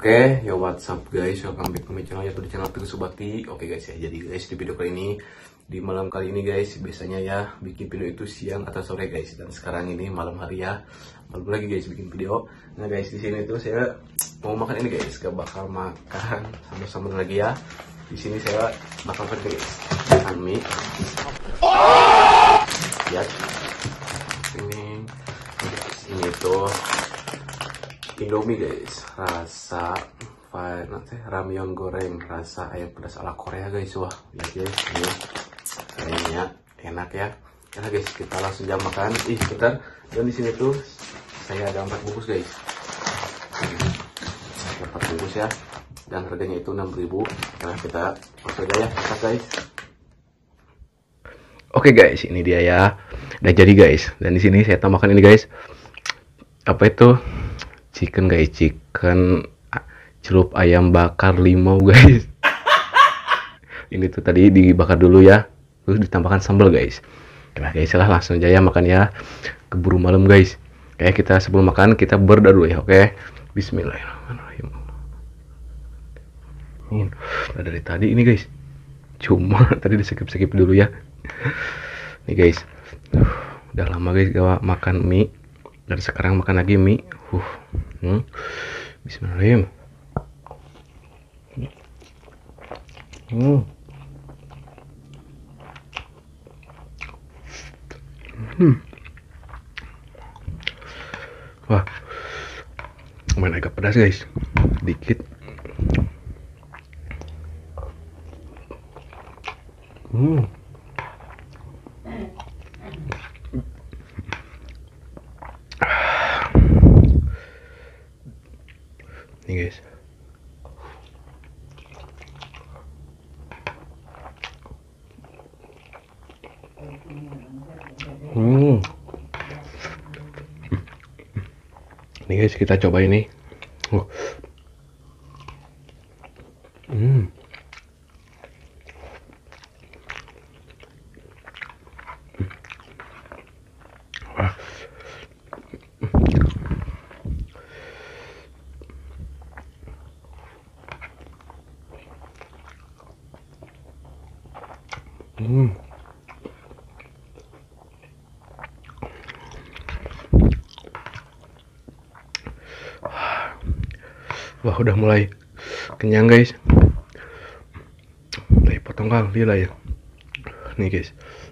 Oke, yo what's up guys, welcome back to my channel, yaitu di channel Teguh Subakti. Oke guys ya, jadi guys di video kali ini, di malam kali ini guys, biasanya ya bikin video itu siang atau sore guys, dan sekarang ini malam hari ya, baru lagi guys bikin video. Nah guys, di sini tuh saya mau makan ini guys, gak bakal makan sama-sama lagi ya. Di sini saya bakal makan guys, makan mie. Lihat, ini tuh Indomie guys, rasa ramyeon goreng, rasa ayam pedas ala Korea guys. Wah, lihat guys, ini kayaknya enak ya. Nah guys, kita langsung jam makan. Bentar. Dan di sini tuh saya ada 4 bungkus guys. Ada 4 bungkus ya. Dan harganya itu 6.000. Karena kita langsung aja ya, masak guys. Oke guys, ini dia ya. Udah jadi guys. Dan di sini saya tambahkan ini guys. Apa itu? Chicken guys, chicken celup ayam bakar limau guys. Ini tuh tadi dibakar dulu ya, terus ditambahkan sambal guys. Nah guys, lah langsung aja ya makan ya, keburu malam guys. Kayak kita sebelum makan kita berdoa dulu ya, oke? Bismillahirrahmanirrahim. Nah, dari tadi ini guys, cuma tadi di skip dulu ya. Nih guys, udah lama guys gak makan mie, dan sekarang makan lagi mie. Bismillahirrahmanirrahim. Wah, lumayan agak pedas guys, dikit. Nih guys, nih guys, kita coba ini. Wah. Wah, udah mulai kenyang guys. Nih potong kali lah ya. Nih guys.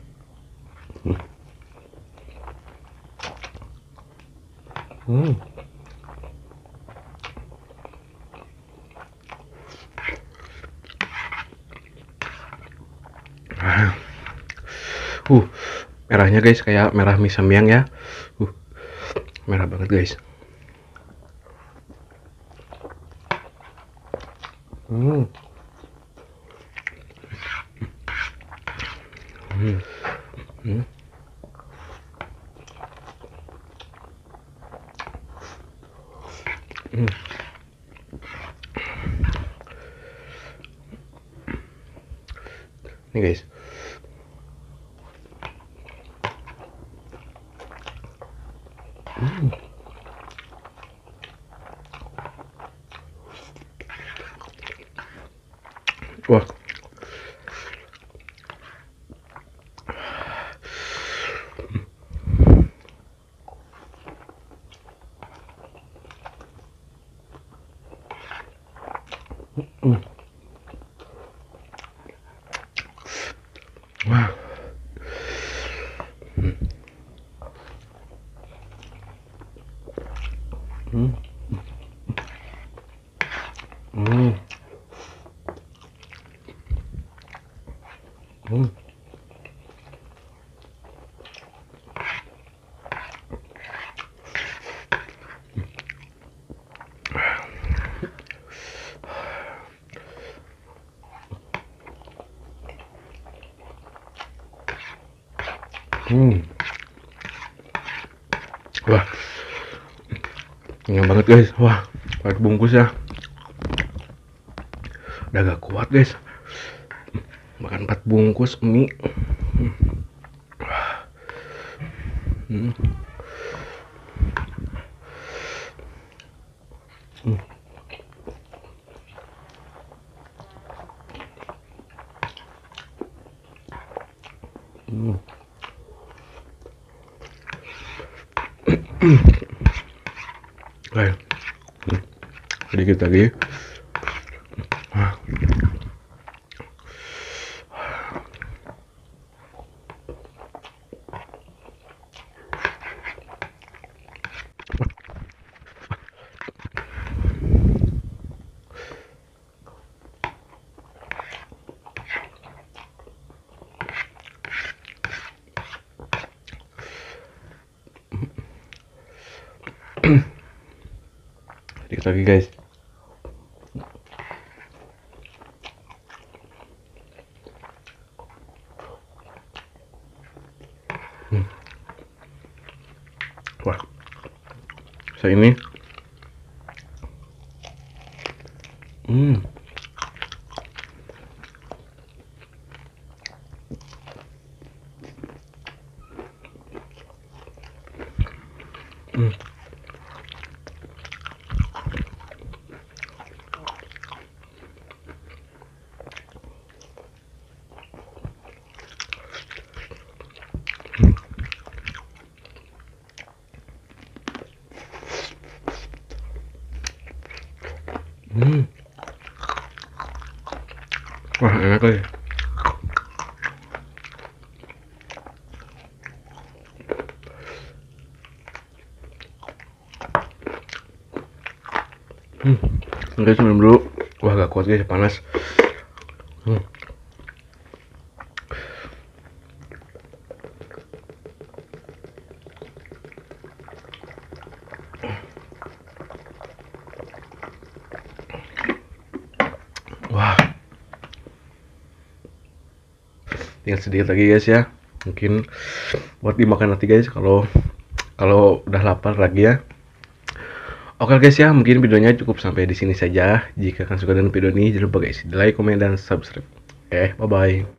Merahnya guys kayak merah mie samyang ya. Merah banget guys. Nih guys. Wah. Wah. Wah, kenyang banget guys. Wah, pakai bungkus ya. Udah gak kuat guys, makan 4 bungkus mie. Oke, sedikit lagi. Sedikit lagi guys. Wah, saya ini wah enak lagi. Guys, minum dulu. Wah, gak kuat guys, panas. Wah, tinggal sedikit lagi guys ya. Mungkin buat dimakan nanti guys, kalau udah lapar lagi ya. Oke guys ya, mungkin videonya cukup sampai di sini saja. Jika kalian suka dengan video ini, jangan lupa guys, di like, komen, dan subscribe. Oke, bye bye.